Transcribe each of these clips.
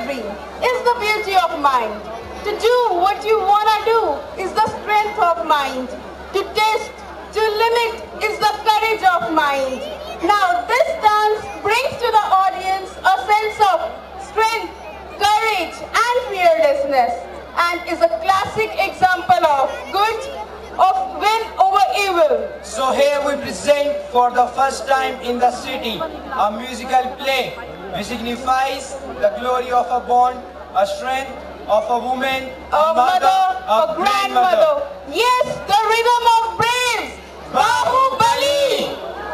dream is the beauty of mind. To do what you wanna do is the strength of mind. To test, to limit is the courage of mind. Now this dance brings to the audience a sense of strength, courage and fearlessness, and is a classic example of good, of win over evil. So here we present for the first time in the city a musical play which signifies the glory of a bond, a strength of a woman, a mother, a grandmother. Yes, the rhythm of braves, Bahubali!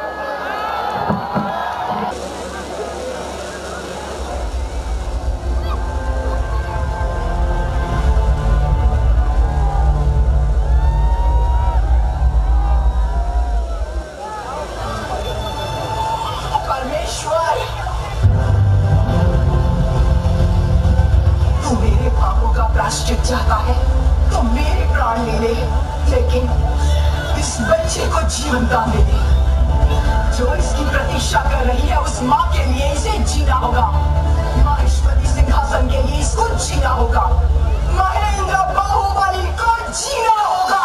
प्रायश्चित चाहता है तो मेरे प्राण ले ले, लेकिन इस बच्चे को जीवन दान दे दे। जो इसकी प्रतीक्षा कर रही है उस माँ के लिए इसे जीना होगा। माहेश्वरी सिंहासन के लिए इसको जीना होगा। महेंद्र बाहुबली को जीना होगा।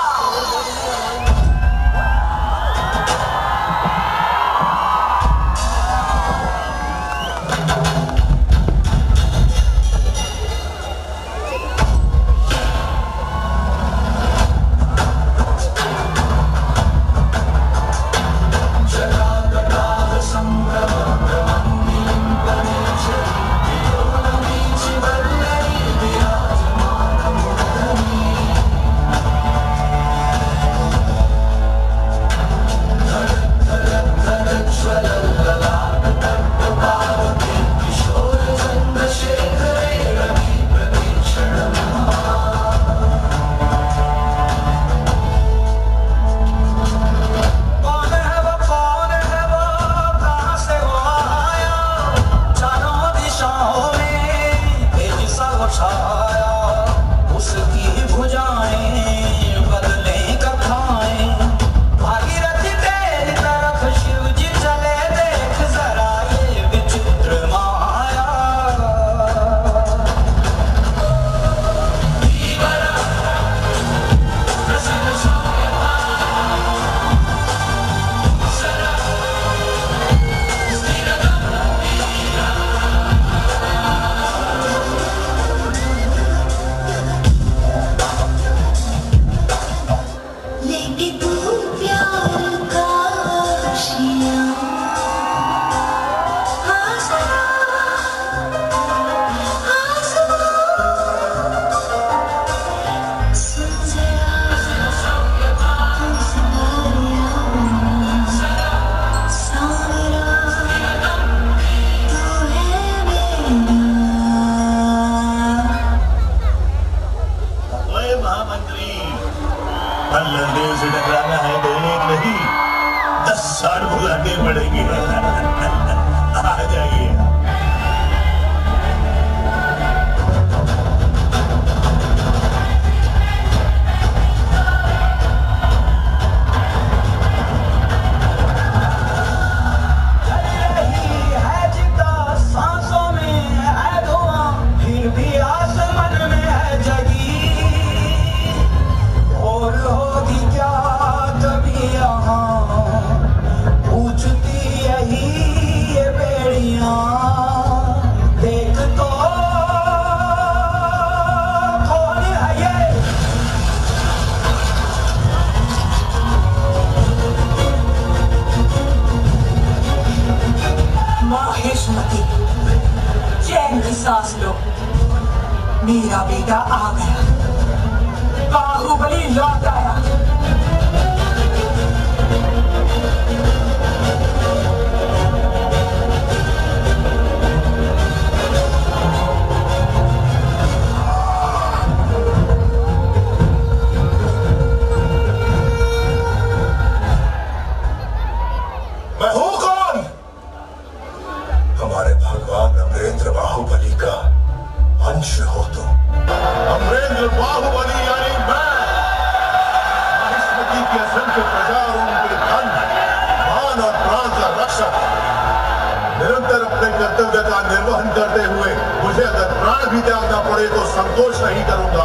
सांस लो, मेरा बेटा आ गया, बाहुबली लौट आया। बाहुबली का अंश हो तुम। अमरेंद्र बाहुबली यानी मैं, माहिष्मती की असंख्य प्रजा और उनके धन, मान और प्राण का रक्षक, निरंतर अपने कर्तव्य का निर्वहन करते हुए मुझे अगर प्राण भी त्यागना पड़े तो संकोच नहीं करूंगा।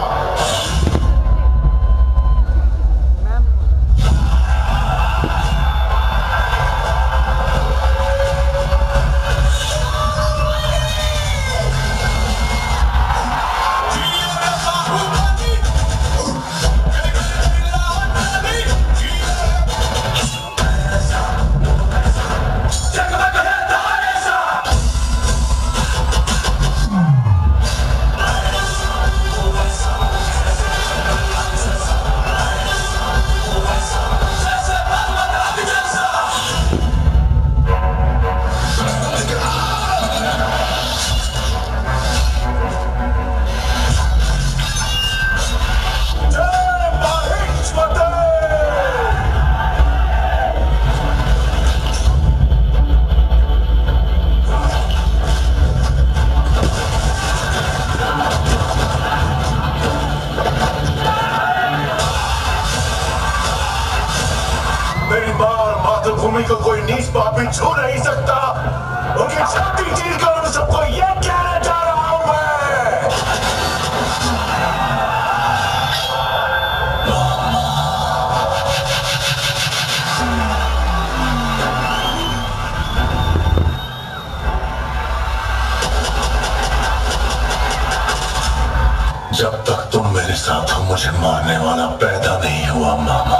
भूमि को कोई नीच पापी छू नहीं सकता। उनकी शक्ति चीर कर उन सबको ये कहना चाह रहा हूं मैं। जब तक तुम मेरे साथ हो मुझे मारने वाला पैदा नहीं हुआ मामा।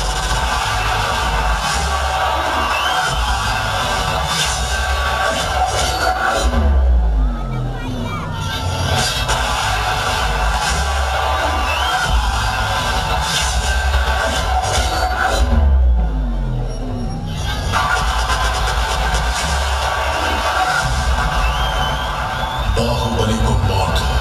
बाहुबली को मौत हो।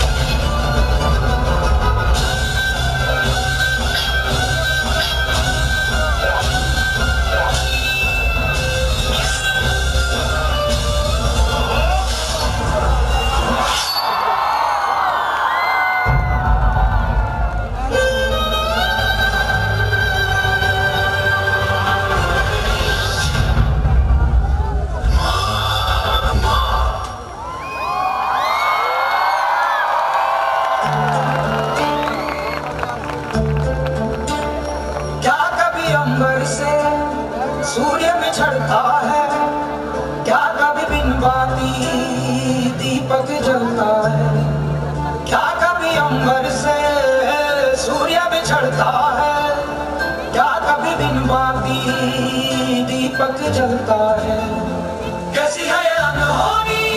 अंबर से सूर्य बिछड़ता है, क्या कभी बिन बाती दीपक जलता है। क्या कभी अंबर से सूर्य बिछड़ता है, क्या कभी बिन बाती दीपक जलता है। कैसी है अनहोनी